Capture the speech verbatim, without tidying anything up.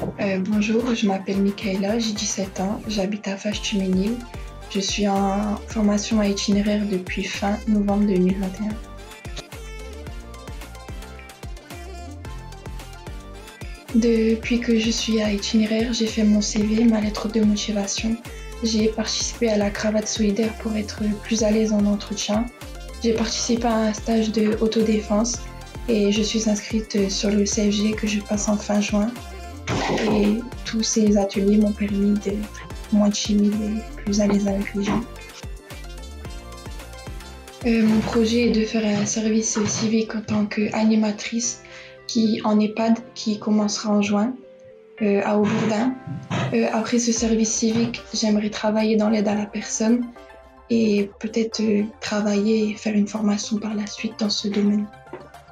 Euh, bonjour, je m'appelle Michaela, j'ai dix-sept ans, j'habite à Fâche-Tuménil. Je suis en formation à itinéraire depuis fin novembre deux mille vingt et un. Depuis que je suis à itinéraire, j'ai fait mon C V, ma lettre de motivation. J'ai participé à la cravate solidaire pour être plus à l'aise en entretien. J'ai participé à un stage de autodéfense et je suis inscrite sur le C F G que je passe en fin juin. Et tous ces ateliers m'ont permis d'être moins timide et plus à l'aise avec les gens. Euh, mon projet est de faire un service civique en tant qu'animatrice qui, en EHPAD qui commencera en juin euh, à Aubourdin. Euh, après ce service civique, j'aimerais travailler dans l'aide à la personne et peut-être euh, travailler et faire une formation par la suite dans ce domaine.